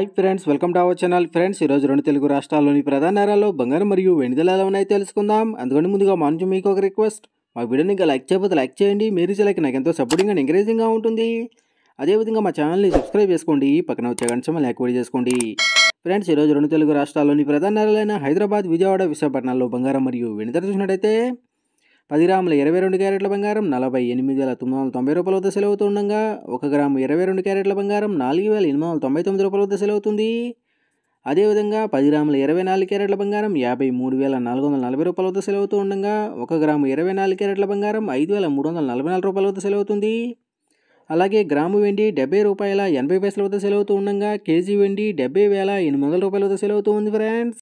Hi friends, welcome to our channel. Friends, ఈరోజు రెండు తెలుగు రాష్ట్రాల్లోని ప్రధాన నగరాల్లో బంగారం మరియు వెండి ధరలు ఎలా ఉన్నాయో తెలుసుకుందాం. అందుకని ముందుగా మా నుంచి మీకు ఒక రిక్వెస్ట్, మా వీడియోని ఇంకా లైక్ చేయకపోతే లైక్ చేయండి. మీరు ఇచ్చే లైక్ నాకు ఎంతో సపోర్టింగ్ అండ్ ఎంకరేజింగ్గా ఉంటుంది. అదేవిధంగా మా ఛానల్ని సబ్స్క్రైబ్ చేసుకోండి, పక్కన వచ్చే గంట సింబల్ని యాక్టివేట్ చేసుకోండి. ఫ్రెండ్స్, ఈరోజు రెండు తెలుగు రాష్ట్రాల్లోని ప్రధాన నగరాలైన హైదరాబాద్, విజయవాడ, విశాఖపట్నాల్లో బంగారం మరియు వెండి ధర చూసినట్టయితే 10 గ్రాముల 22 క్యారెట్ల బంగారం 48,990 రూపాయల వద్ద సెల్ అవుతుండగా 1 గ్రాము 22 క్యారెట్ల బంగారం 4,899 రూపాయల వద్ద సెల్ అవుతుంది. అదేవిధంగా 10 గ్రాముల 24 క్యారెట్ల బంగారం 53,440 రూపాయల వద్ద సెల్ అవుతూ ఉండగా 1 గ్రాము 24 క్యారెట్ల బంగారం 5,344 రూపాయల వద్ద సెల్ అవుతుంది. అలాగే గ్రాము వెండి 70 రూపాయల 80 పైసల వద్ద సెల్ అవుతూ ఉండగా కేజీ వెండి 70,800 రూపాయల వద్ద సెల్ అవుతూ ఉంది ఫ్రెండ్స్.